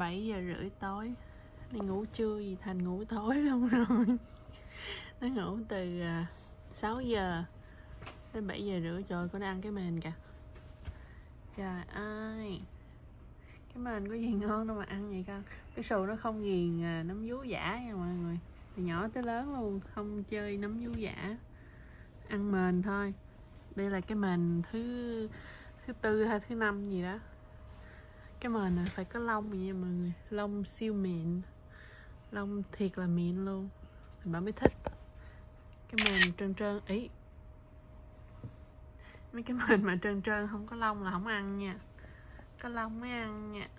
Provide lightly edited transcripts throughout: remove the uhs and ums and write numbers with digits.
7:30 tối. Nó ngủ trưa gì thành ngủ tối luôn rồi. Nó ngủ từ 6 giờ đến 7:30. Trời, con nó ăn cái mền kìa. Trời ơi, cái mền có gì ngon đâu mà ăn vậy con. Cái xù nó không ghiền nấm vú giả nha mọi người. Từ nhỏ tới lớn luôn không chơi nấm vú giả, ăn mền thôi. Đây là cái mền thứ tư hay thứ 5 gì đó. Cái mền này phải có lông vậy nha mọi người, lông siêu mịn, lông thiệt là mịn luôn, bạn mới thích. Cái mền trơn trơn ý, mấy cái mền mà trơn trơn không có lông là không ăn nha, có lông mới ăn nha.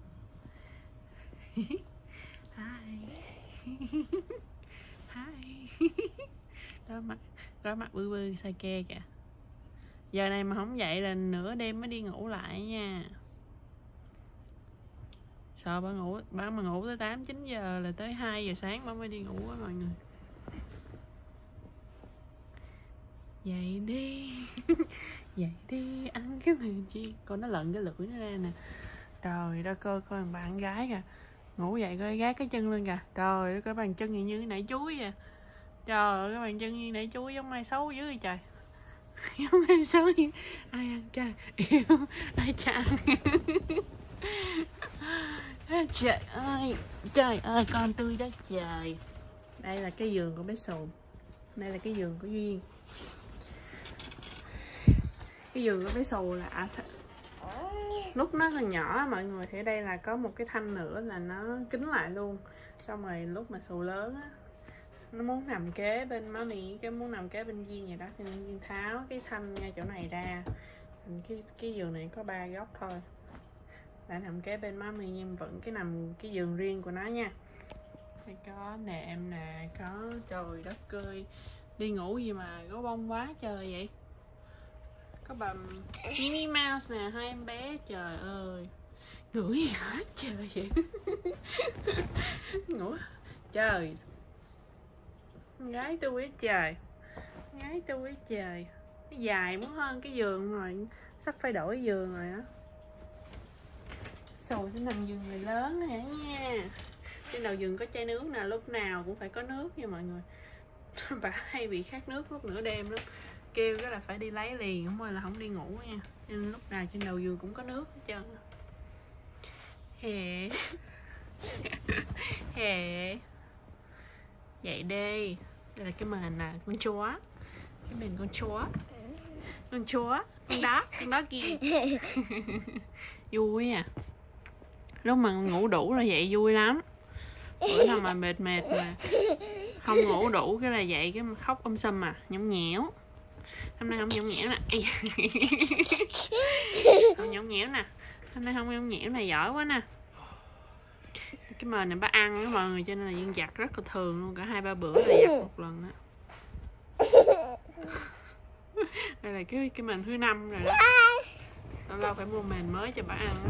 Hi. Hi. Đó mặt bư bư sai ke kìa. Giờ này mà không dậy là nửa đêm mới đi ngủ lại nha. Sợ bà mà ngủ tới 8-9 giờ là tới 2 giờ sáng bà mới đi ngủ á mọi người. Dậy đi. Dậy đi, ăn cái mền chi. Con nó lận cái lưỡi nó ra nè. Trời đất ơi, coi thằng bạn gái kìa. Ngủ dậy coi gác cái chân lên kìa. Trời đất ơi, bàn chân như nãy chuối vậy. Trời ơi, cái bàn chân như nãy chuối giống mai xấu dữ vậy trời. Giống mai xấu như ai ăn trời. Yêu, ai cho ăn. Trời ơi, con tôi đó trời. Đây là cái giường của bé Sùn. Đây là cái giường của Duyên. Cái giường của bé Sùn là lúc nó còn nhỏ mọi người thì ở đây là có một cái thanh nữa là nó kín lại luôn. Xong rồi lúc mà Sùn lớn á, nó muốn nằm kế bên má mì, cái muốn nằm kế bên Duyên vậy đó, thì Duyên tháo cái thanh ngay chỗ này ra. Cái giường này có 3 góc thôi, đã nằm kế bên má mì nhưng vẫn cái giường riêng của nó nha. Đây có nệm nè, có trời đất ơi, đi ngủ gì mà có bông quá trời vậy. Có bà Minnie Mouse nè, 2 em bé, trời ơi, ngủ gì hết trời vậy. Ngủ trời, gái tôi ấy trời, gái tôi ấy trời. Nó dài muốn hơn cái giường rồi, sắp phải đổi giường rồi đó. Sùi sẽ nằm giường người lớn hả nha. Trên đầu giường có chai nước nè, lúc nào cũng phải có nước nha mọi người. Bà hay bị khát nước lúc nửa đêm lắm, kêu cái là phải đi lấy liền, không là không đi ngủ nha. Nên lúc nào trên đầu giường cũng có nước hết trơn. Hè. Hè. Dậy đi. Đây là cái mền nè, con chó. Cái mền con chó. Con chó, con đó kia. Vui à. Lúc mà ngủ đủ là dậy vui lắm. Bữa nào mà mệt mà không ngủ đủ cái là dậy cái khóc sum à, nhõng nhẽo. Hôm nay không nhõng nhẽo nè. Không nhõng nhẽo nè. Hôm nay không nhõng nhẽo này, giỏi quá nè. Cái mền này bác ăn đó mọi người, cho nên là Duyên giặt rất là thường luôn, cả 2-3 bữa là giặt một lần đó. Đây là cái mền thứ 5 rồi đó. Lâu lâu phải mua mền mới cho bà ăn.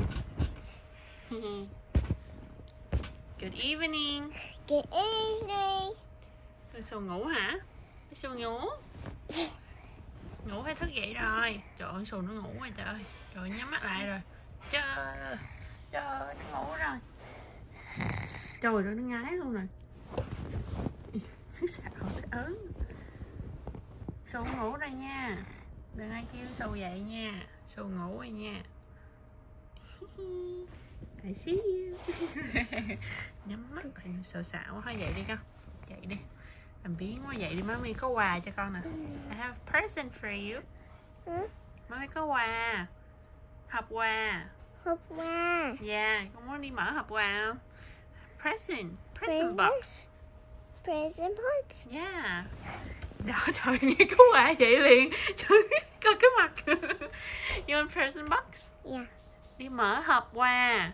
Good evening. Good evening. Tôi Sùi ngủ hả? Tôi Sùi ngủ. Ngủ hay thức dậy rồi. Trời ơi, Sùi nó ngủ rồi trời. Trời, nhắm mắt lại rồi. Trời, nó ngủ rồi. Trời ơi, nó ngái luôn rồi. Xạo thấy ớn. Sùi ngủ rồi nha. Đừng ai kêu Sùi dậy nha. Sùi ngủ rồi nha. I see you. Nhắm mắt rồi, sợ xạo thôi. Dậy đi con, dậy đi, làm biến quá. Dậy đi, má mi có quà cho con nè. I have a present for you. Má mi có quà, hộp quà. Hộp quà. Yeah, con muốn đi mở hộp quà không? Present box. Present box. Yeah. Đó, trời, nghe có quà vậy liền. Coi cái mặt. You want present box? Yeah. Đi mở hộp quà.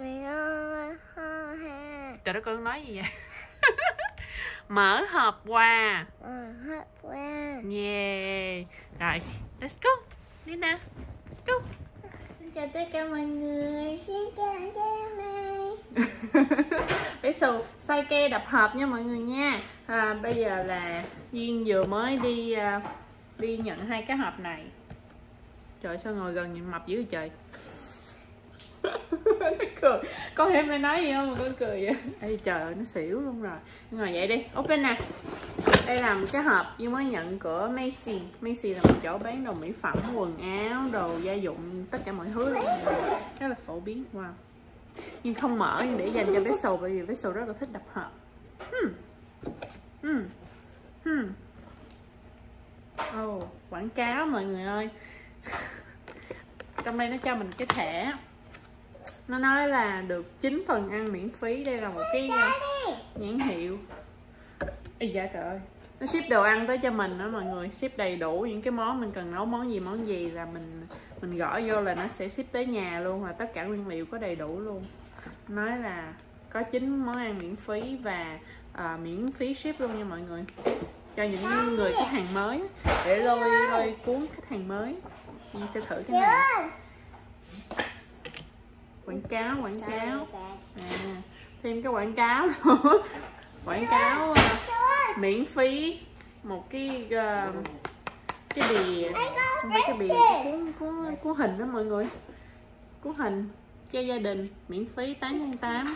Trời đất ơi, con nói gì vậy? Mở hộp quà. Hộp quà. Yeah. Rồi, let's go. Đi nè, let's go. Xin chào tất cả mọi người. Xin chào các bạn. Bé Sùi xoay ke đập hộp nha mọi người nha. Bây giờ là Duyên vừa mới đi nhận 2 cái hộp này. Trời, sao ngồi gần nhìn mập dữ vậy trời. Nó cười. Con em phải nói gì không mà con cười vậy? Ê trời ơi, nó xỉu luôn rồi. Ngồi dậy đi, open nè. Đây là một cái hộp như mới nhận của Macy. Macy là một chỗ bán đồ mỹ phẩm, quần áo, đồ gia dụng, tất cả mọi thứ luôn. Rất là phổ biến. Wow. Nhưng không mở, nhưng để dành cho Vessel, bởi vì Vessel rất là thích đập hộp. Quảng cáo mọi người ơi. Trong đây nó cho mình cái thẻ. Nó nói là được 9 phần ăn miễn phí. Đây là một cái nhãn hiệu. Ê dạ trời ơi. Nó ship đồ ăn tới cho mình đó mọi người. Ship đầy đủ những cái món mình cần nấu món gì là mình gõ vô là nó sẽ ship tới nhà luôn. Và tất cả nguyên liệu có đầy đủ luôn. Nói là có 9 món ăn miễn phí và miễn phí ship luôn nha mọi người. Cho những người khách hàng mới, để lôi cuốn khách hàng mới. Nhi sẽ thử cái này. Quảng cáo thêm cái quảng cáo nữa. Quảng cáo miễn phí một cái bìa, không phải cái bìa, cuốn hình đó mọi người, cuốn hình cho gia đình miễn phí 8x8.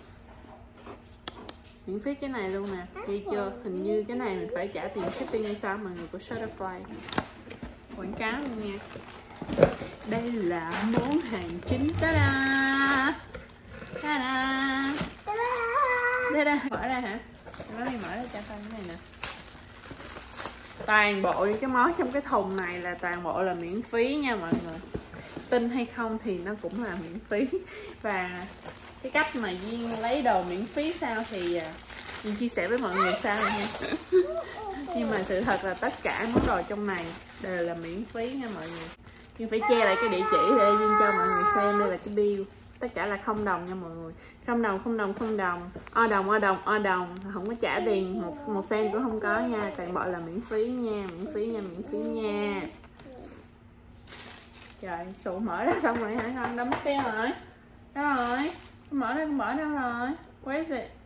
Miễn phí cái này luôn nè, ghi chưa? Hình như cái này mình phải trả tiền shipping hay sao mọi người, của Shutterfly. Quảng cáo luôn nha. Đây là món hàng chính. Ta-da! Ta-da! Ta-da! Mở ra hả? Mở ra cho coi cái này nè. Toàn bộ những cái món trong cái thùng này là toàn bộ là miễn phí nha mọi người. Tin hay không thì nó cũng là miễn phí. Và cái cách mà Duyên lấy đồ miễn phí sao thì Duyên chia sẻ với mọi người sau này nha. Nhưng mà sự thật là tất cả món đồ trong này đều là miễn phí nha mọi người. Duyên phải che lại cái địa chỉ để Duyên cho mọi người xem. Đây là cái bill. Tất cả là $0 nha mọi người. $0. O đồng. Không có trả tiền, một cent cũng không có nha. Toàn bộ là miễn phí nha. Miễn phí nha. Trời, sụ mở ra xong rồi hả con? Đâu mất tiêu rồi. Đâu rồi? Con mở đâu rồi? Where is it?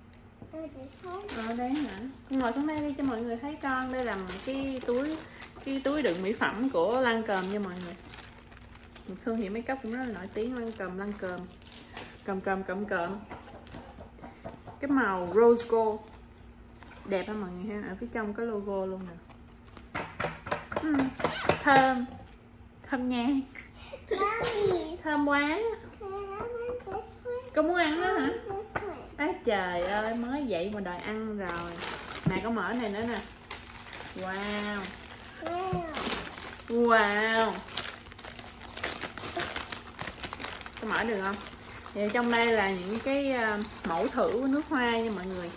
Ở đây hả? Con ngồi xuống đây đi cho mọi người thấy con. Đây là một cái túi đựng mỹ phẩm của Lancome nha mọi người. Một thương hiệu make up cũng rất là nổi tiếng, Lancome. Cơm. Cái màu rose gold đẹp ha mọi người ha. Ở phía trong có logo luôn nè. Thơm nha. Thơm quá. Con muốn ăn đó hả? Á trời ơi, mới dậy mà đòi ăn rồi. Nè con mở này nữa nè. Wow. Con mở được không? Thì trong đây là những cái mẫu thử của nước hoa nha mọi người.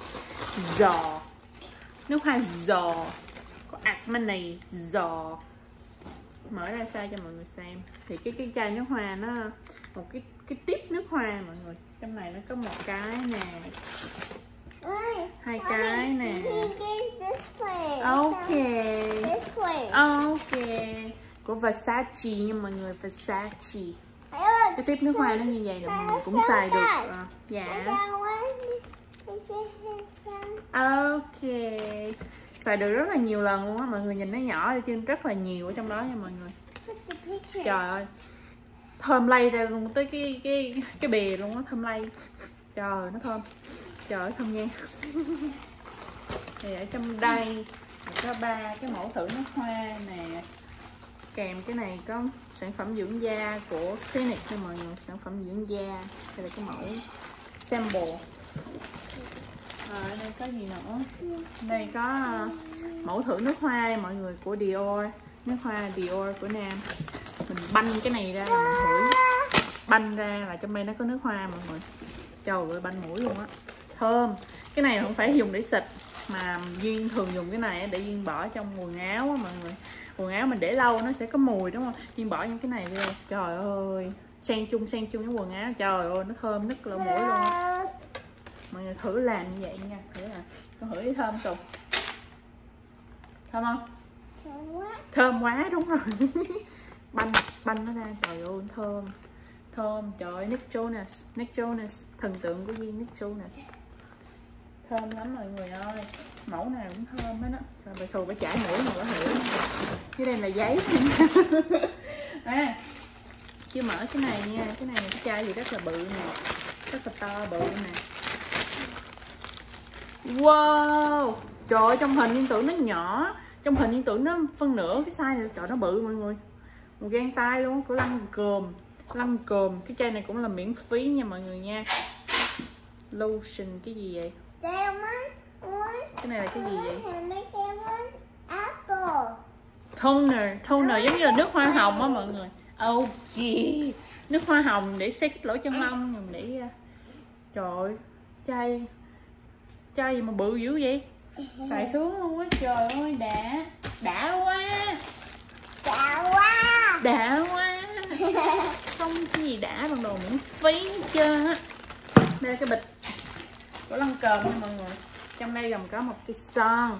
Nước hoa giò. Có Armani giò. Mở ra sao cho mọi người xem. Thì cái chai nước hoa nó một cái tiếp nước hoa mọi người. Trong này nó có một cái nè, hai cái nè. Ok. Của Versace nha mọi người, Versace. Cái tiếp nước hoa nó như vậy được mọi người cũng xài được. Dạ. Ok. Xài được rất là nhiều lần luôn á mọi người, nhìn nó nhỏ chứ rất là nhiều ở trong đó nha mọi người. Trời ơi. Thơm lây ra luôn tới cái bìa luôn á, thơm lây. Trời nó thơm. Trời ơi thơm nha. Thì ở trong đây có 3 cái mẫu thử nước hoa nè. Kèm cái này có sản phẩm dưỡng da của Clinique nha mọi người, sản phẩm dưỡng da. Đây là cái mẫu sample. Ở đây có gì nữa? Đây có mẫu thử nước hoa mọi người của Dior, nước hoa Dior của Nam. Mình banh cái này ra là mình thổi, banh ra là trong đây nó có nước hoa mọi người. Trời ơi banh mũi luôn á, thơm. Cái này không phải dùng để xịt mà Duyên thường dùng cái này để Duyên bỏ trong quần áo á mọi người. Quần áo mình để lâu nó sẽ có mùi đúng không? Duyên bỏ những cái này vô. Trời ơi, xen chung cái quần áo. Trời ơi nó thơm nứt lỗ mũi luôn á. Mọi người thử làm như vậy nha. Thử là con thử thấy thơm không? Thơm không? Thơm quá đúng rồi. banh nó ra, trời ơi thơm. Trời ơi, Nick Jonas, thần tượng của Duyên, Nick Jonas. Thơm lắm mọi người ơi, mẫu nào cũng thơm hết á. Rồi bà xù bà chải mũi mà bà hiểu. Cái đây là giấy. Chưa mở cái này nha. Cái này cái chai thì rất là bự nè, rất là to bự nè. Wow, trời ơi, trong hình Nhiên tưởng nó nhỏ, trong hình Nhiên tưởng nó phân nửa cái size này, trời nó bự mọi người. Một gang tay luôn của Lăn Cồm. Cái chai này cũng là miễn phí nha mọi người nha. Lotion cái gì vậy? Cái này là cái gì vậy? Toner giống như là nước hoa hồng á mọi người. Oh gee, nước hoa hồng để xây cái lỗ chân lông, dùng để trời ơi, chai gì mà bự dữ vậy? Xài xuống luôn á, trời ơi, đã quá. Không cái gì đã bằng đồ miễn phí hết trơn á. Đây là cái bịch của Lăn Cồm nha mọi người. Trong đây gồm có một cái son.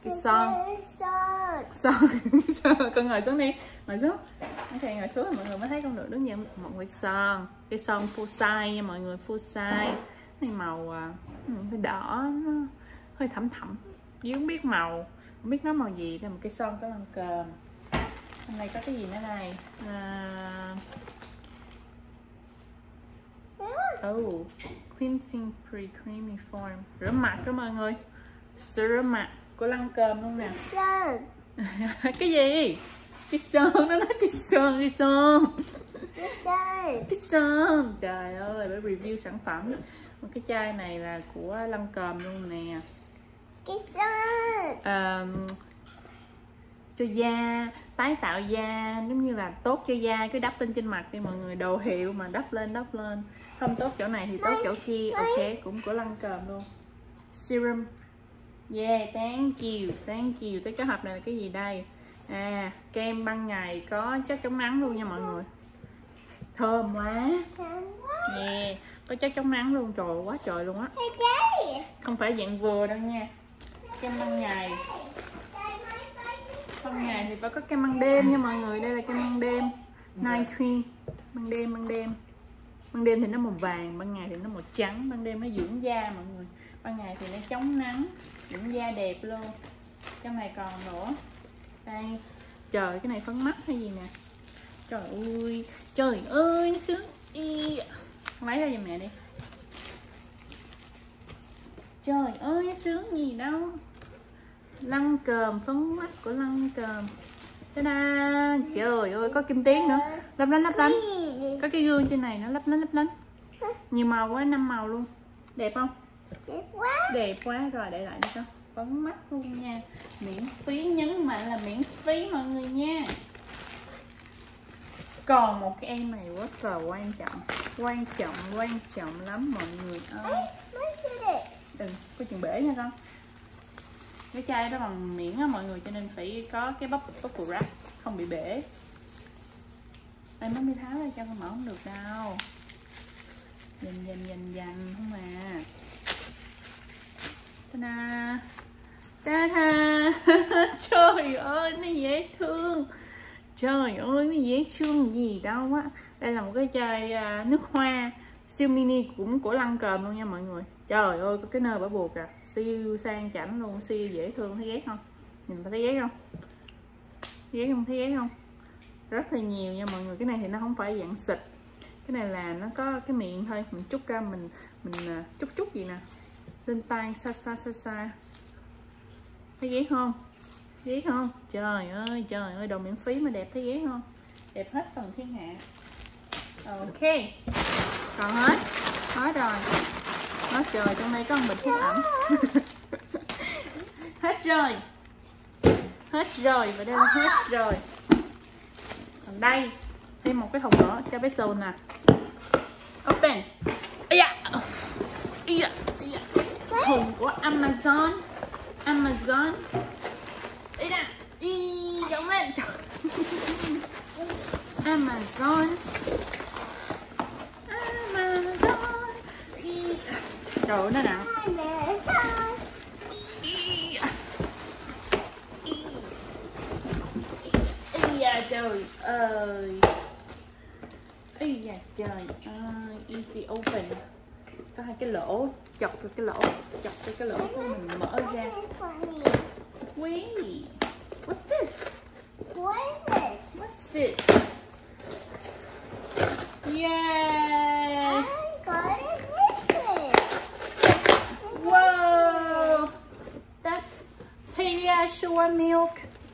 Con ngồi xuống đi, ngồi xuống. Thầy ngồi xuống thì mọi người mới thấy con được đứng nhận một cái son. Cái son full size nha mọi người, full size. Này màu cái đỏ, nó hơi thẫm, chứ không biết màu, không biết nó màu gì. Đây một cái son có Lăn Cồm. Hôm nay có cái gì nữa này? Cleansing pre-creamy form, rửa mặt đó mọi người. Rửa mặt của Lăn Cồm luôn nè. Cái gì? Cái sơn, nó nói cái sơn. Trời ơi, để review sản phẩm. Một cái chai này là của Lăn Cồm luôn nè. Cho da, tái tạo da, giống như là tốt cho da, cứ đắp lên trên mặt đi mọi người. Đồ hiệu mà đắp lên. Không tốt chỗ này thì tốt chỗ kia. Ok, cũng của Lăn Cồm luôn. Serum. Yeah, thank you. Tới cái hộp này là cái gì đây? Kem ban ngày có chất chống nắng luôn nha mọi người. Thơm quá. Yeah, có chất chống nắng luôn, trời quá trời luôn á. Không phải dạng vừa đâu nha. Kem ban ngày. Ban ngày thì phải có kem ban đêm nha mọi người. Đây là kem ban đêm. Night cream. Ban đêm thì nó màu vàng, ban ngày thì nó màu trắng. Ban đêm nó dưỡng da mọi người. Ban ngày thì nó chống nắng, dưỡng da đẹp luôn. Trong này còn nữa. Đây. Trời, cái này phấn mắt hay gì nè. Trời ơi, nó sướng. Lấy ra giùm mẹ đi. Trời ơi, nó sướng gì đâu. Lăn Cồm, phấn mắt của Lăn Cồm. Ta-da. Trời ơi, có kim tuyến nữa. Lấp lánh. Có cái gương trên này nó lấp lánh. Nhiều màu quá, 5 màu luôn. Đẹp không? Đẹp quá. Rồi để lại đi con. Phấn mắt luôn nha. Miễn phí, nhấn mạnh là miễn phí mọi người nha. Còn một cái em này rất là quan trọng lắm mọi người ơi. Đừng có chừng bể nha con. Cái chai đó bằng miệng á mọi người, cho nên phải có cái bubble wrap không bị bể. Đây mới đi tháo ra cho con mở không được đâu. Dành không à. Ta-da. Trời ơi, nó dễ thương. Trời ơi, nó dễ thương gì đâu á. Đây là một cái chai nước hoa siêu mini cũng của Lăn Cồm luôn nha mọi người. Trời ơi, có cái nơ bả buộc à. Siêu sang chảnh luôn, siêu dễ thương. Thấy ghét không? Nhìn thấy ghét không? Thấy ghét không? Rất là nhiều nha mọi người. Cái này thì nó không phải dạng xịt. Cái này là nó có cái miệng thôi. Mình trút ra, mình chút gì nè. Lên tay, xa. Thấy ghét không? Trời ơi, đồ miễn phí mà đẹp, thấy ghét không? Đẹp hết phần thiên hạ. Ok. Còn hết rồi. Hết trời, trong đây có một bịch thuốc ẩm. Hết rồi, và đây là hết rồi. Còn đây, thêm một cái thùng nữa cho bé Sùn nè. Open. Thùng của Amazon. Đây nè. Giống lên. Amazon. Trời ơi, nó nặng. Trời ơi. Easy open. Có hai cái lỗ, chọc cái lỗ của mình mở ra. Wait. What's this? What is it? What's it? Yeah. Got it. Whoa. That's Pediasure milk.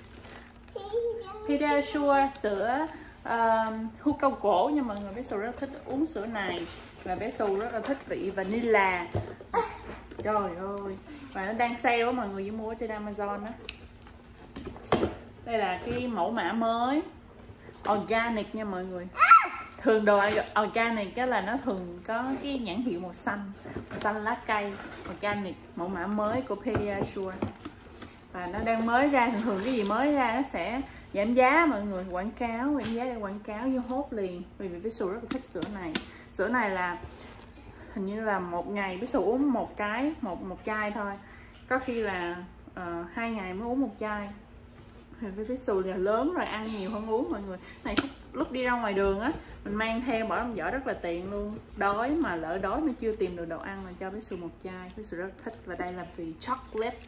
Pediasure sữa hươu cao cổ nha mọi người. Bé Sù rất thích uống sữa này. Và bé Sù rất là thích vị vanilla. Trời ơi. Và nó đang sale á mọi người, với mua trên Amazon á. Đây là cái mẫu mã mới organic nha mọi người. Thường đồ organic cái là nó thường có cái nhãn hiệu màu xanh lá cây. Organic mẫu mã mới của Pediasure. Và nó đang mới ra, thường cái gì mới ra nó sẽ giảm giá mọi người, quảng cáo, giảm giá để quảng cáo vô hốt liền. Vì bé Sù rất là thích sữa này. Sữa này là hình như là một ngày bé Sù uống một chai thôi. Có khi là 2 ngày mới uống một chai. Bé Sù là lớn rồi, ăn nhiều hơn uống mọi người. Này lúc đi ra ngoài đường á, mình mang theo bỏ trong giỏ rất là tiện luôn. Đói mà lỡ đói mà chưa tìm được đồ ăn là cho bé Sù một chai. Bé Sù rất thích. Và đây là vì chocolate.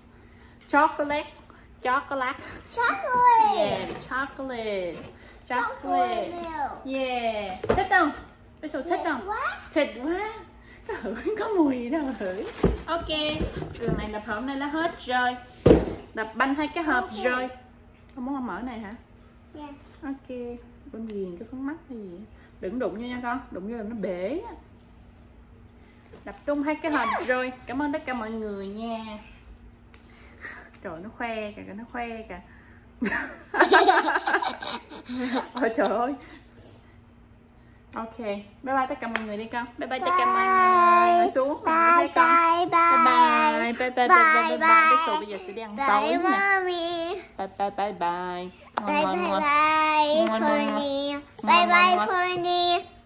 Yeah, chocolate. Yeah. Thích không? Bé Sù thích không? Thịt quá. Hửi có mùi gì đâu hửi. Ok. Lần này đập hộp này nó hết rồi. Đập banh 2 cái hộp rồi. Con muốn mở này hả? Yeah. Ok. Bên viền cái con mắt hay gì. Đừng đụng vô nha con. Đụng vô là nó bể. Đập tung 2 cái hộp rồi. Cảm ơn tất cả mọi người nha. Trời nó khoe kìa. Ôi trời ơi. Ok, bye bye tất cả mọi người đi con. Bye bye tất cả mọi người. Ngồi xuống mọi người thấy con. Bye bye. Bé Sù bây giờ sẽ đi ăn tối nha. Bye bye. Bye bye, Corny. Bye bye, Corny.